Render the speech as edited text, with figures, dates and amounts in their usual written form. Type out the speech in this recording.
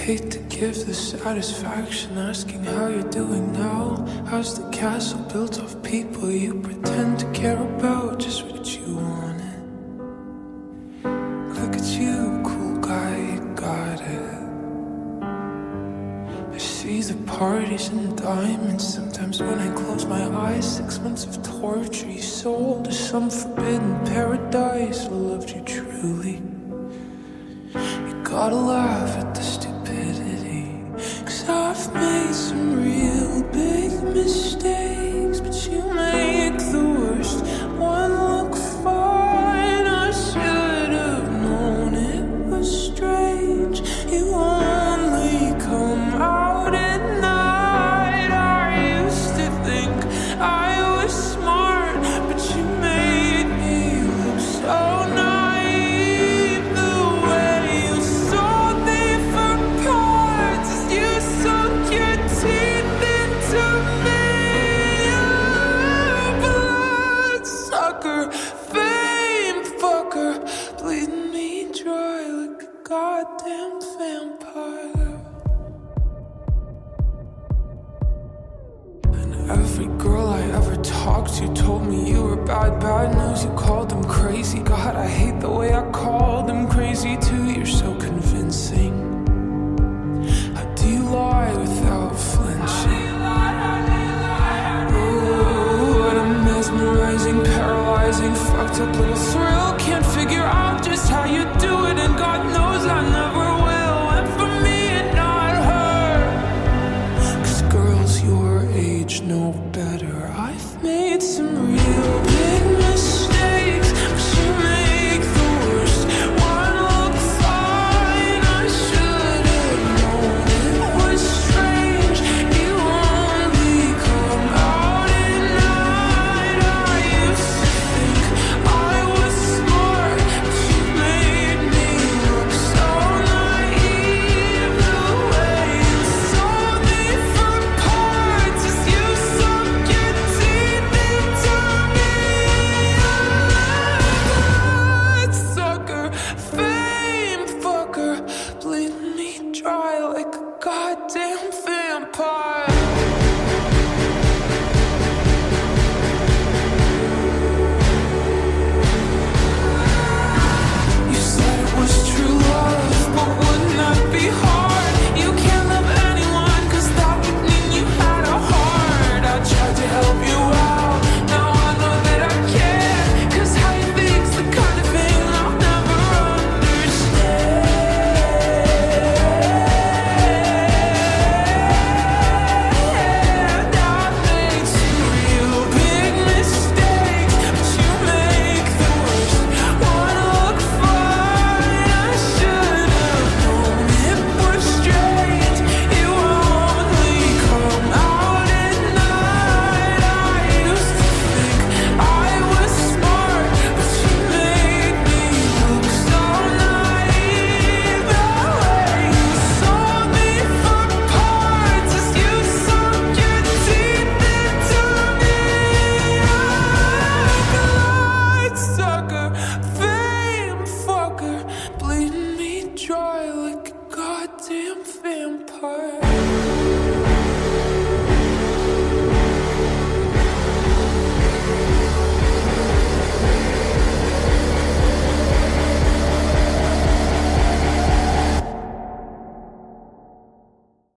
Hate to give the satisfaction asking how you're doing now. How's the castle built of people you pretend to care about? Just what you wanted. Look at you, cool guy, you got it. I see the parties and diamonds. Sometimes when I close my eyes, 6 months of torture you sold to some forbidden paradise. I loved you truly. You gotta laugh at the stupidity, 'cause I've made some real big mistakes, but you make the worst one look fine. I should have known it was strange. You only come out at night. I used to think I was smart, but you made me look so naive. The way you sold me for parts as you sunk your teeth into me. Bloodsucker, fame fucker, bleeding me dry like a goddamn vampire. And every girl I ever talked to told me you were bad, bad news. You called them crazy. God, I hate the way I called them crazy too. You're so convincing. How do you lie without flinching? Oh, what a mesmerizing, paralyzing, fucked up little thrill. Can't figure out just how you do it, and God knows I never will. And for me and not her, 'cause girls your age know better. I've made some real big mistakes, but you make the worst one look fine. I should have known it was strange. You only come out at night. I used to think I was smart, but you made me look so naive. The way you sold me for parts as you sunk your teeth into me. Bloodsucker, fame fucker, bleeding me dry like a goddamn vampire. You said it was true love, but wouldn't that be hard? You can't love anyone, 'cause that would mean you had a heart. I tried to help you out, now I know that I can't, 'cause how you think's the kind of thing I'll never understand. I've made some real big mistakes, but you make the worst one look fine. I should have known it was strange. You only come out at night. I used to think I was smart, but you made me look so naive. The way you sold me for parts as you sunk your teeth into me. Bloodsucker, fame fucker, bleeding me dry like a goddamn vampire.